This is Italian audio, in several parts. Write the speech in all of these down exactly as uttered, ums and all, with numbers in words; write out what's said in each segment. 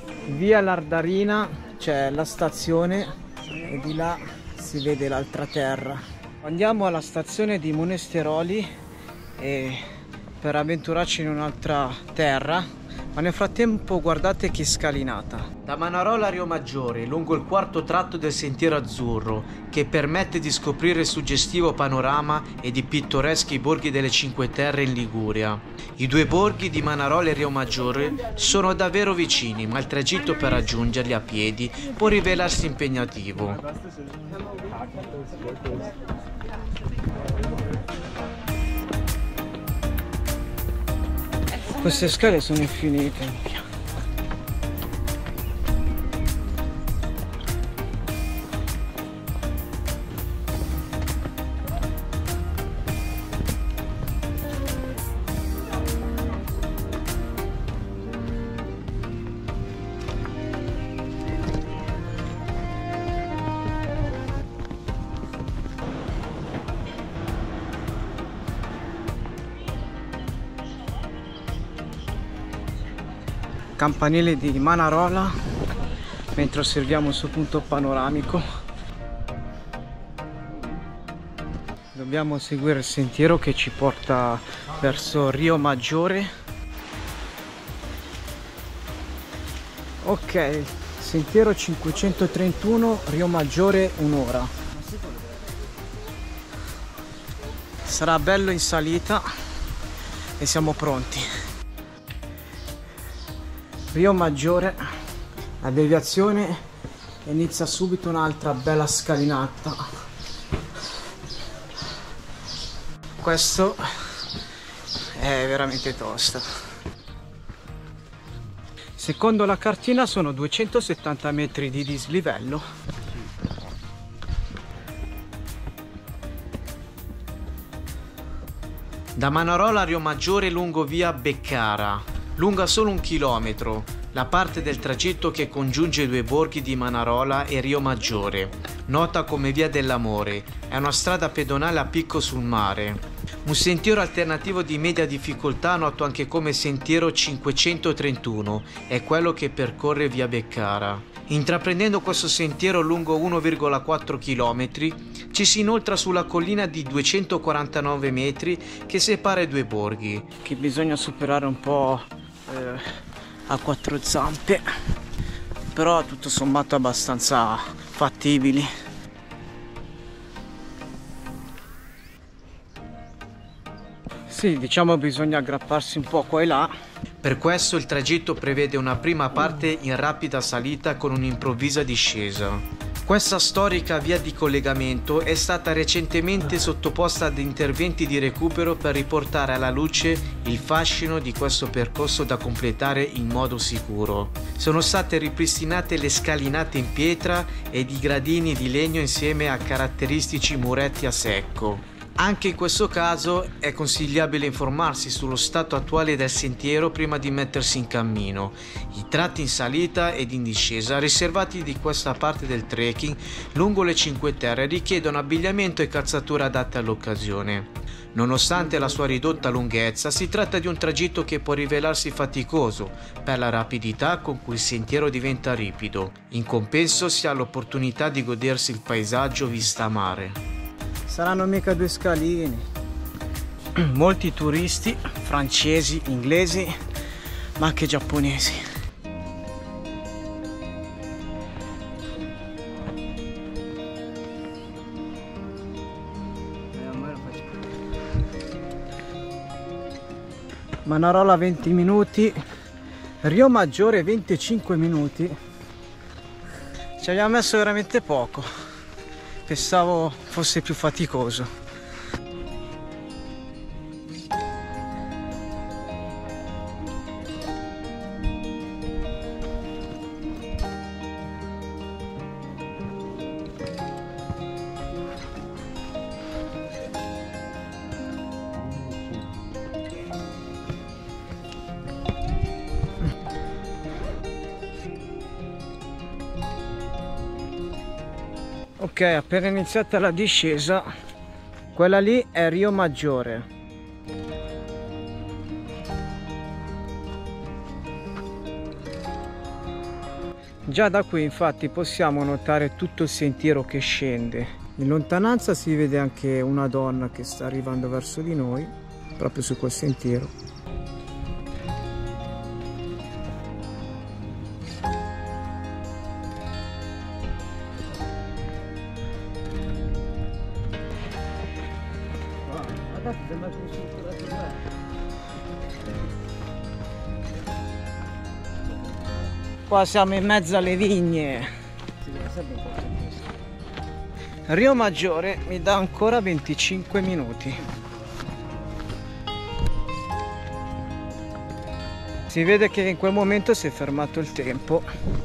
Via Lardarina c'è la stazione e di là si vede l'altra terra. Andiamo alla stazione di Monesteroli e per avventurarci in un'altra terra, ma nel frattempo guardate che scalinata. Da Manarola a Rio Maggiore, lungo il quarto tratto del Sentiero Azzurro, che permette di scoprire il suggestivo panorama e i pittoreschi borghi delle Cinque Terre in Liguria. I due borghi di Manarola e Rio Maggiore sono davvero vicini, ma il tragitto per raggiungerli a piedi può rivelarsi impegnativo. Queste scale sono infinite. Campanile di Manarola mentre osserviamo il suo punto panoramico. Dobbiamo seguire il sentiero che ci porta verso Rio Maggiore. Ok, sentiero cinquecentotrentuno, Rio Maggiore, un'ora. Sarà bello in salita e siamo pronti. Rio Maggiore, la deviazione, inizia subito un'altra bella scalinata. Questo è veramente tosto. Secondo la cartina sono duecentosettanta metri di dislivello. Da Manarola a Rio Maggiore lungo via Beccara. Lunga solo un chilometro, la parte del tragitto che congiunge i due borghi di Manarola e Rio Maggiore, nota come Via dell'Amore, è una strada pedonale a picco sul mare. Un sentiero alternativo di media difficoltà, noto anche come sentiero cinquecentotrentuno, è quello che percorre Via Beccara. Intraprendendo questo sentiero lungo uno virgola quattro chilometri, ci si inoltra sulla collina di duecentoquarantanove metri che separa i due borghi, che bisogna superare un po' eh, a quattro zampe, però tutto sommato abbastanza fattibili. Sì, diciamo bisogna aggrapparsi un po' qua e là. Per questo il tragitto prevede una prima parte in rapida salita con un'improvvisa discesa. Questa storica via di collegamento è stata recentemente sottoposta ad interventi di recupero per riportare alla luce il fascino di questo percorso da completare in modo sicuro. Sono state ripristinate le scalinate in pietra ed i gradini di legno insieme a caratteristici muretti a secco. Anche in questo caso è consigliabile informarsi sullo stato attuale del sentiero prima di mettersi in cammino. I tratti in salita ed in discesa riservati di questa parte del trekking lungo le Cinque Terre richiedono abbigliamento e calzature adatte all'occasione. Nonostante la sua ridotta lunghezza, si tratta di un tragitto che può rivelarsi faticoso per la rapidità con cui il sentiero diventa ripido. In compenso si ha l'opportunità di godersi il paesaggio vista a mare. Saranno mica due scalini. Molti turisti, francesi, inglesi, ma anche giapponesi. Manarola venti minuti, Rio Maggiore venticinque minuti. Ci abbiamo messo veramente poco. Pensavo fosse più faticoso. Ok, appena iniziata la discesa, quella lì è Rio Maggiore. Già da qui infatti possiamo notare tutto il sentiero che scende. In lontananza si vede anche una donna che sta arrivando verso di noi, proprio su quel sentiero. Qua siamo in mezzo alle vigne. Rio Maggiore mi dà ancora venticinque minuti. Si vede che in quel momento si è fermato il tempo.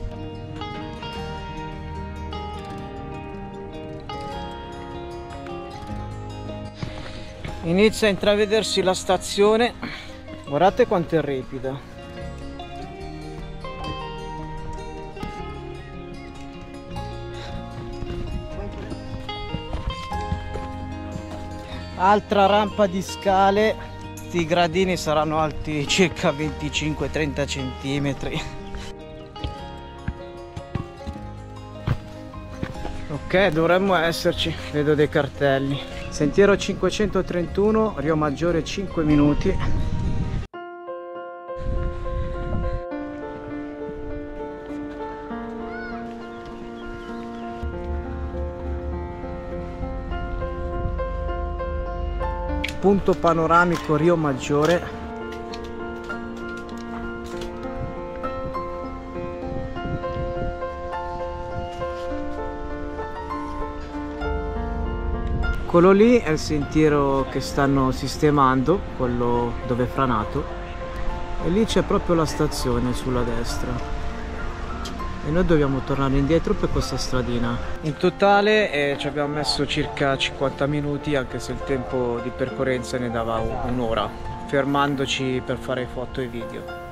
Inizia a intravedersi la stazione. Guardate quanto è ripida. Altra rampa di scale. Questi gradini saranno alti circa venticinque trenta centimetri. Ok, dovremmo esserci. Vedo dei cartelli. Sentiero cinquecentotrentuno, Rio Maggiore, cinque minuti. Punto panoramico Rio Maggiore. Quello lì è il sentiero che stanno sistemando, quello dove è franato, e lì c'è proprio la stazione sulla destra. E noi dobbiamo tornare indietro per questa stradina. In totale eh, ci abbiamo messo circa cinquanta minuti, anche se il tempo di percorrenza ne dava un'ora, fermandoci per fare foto e video.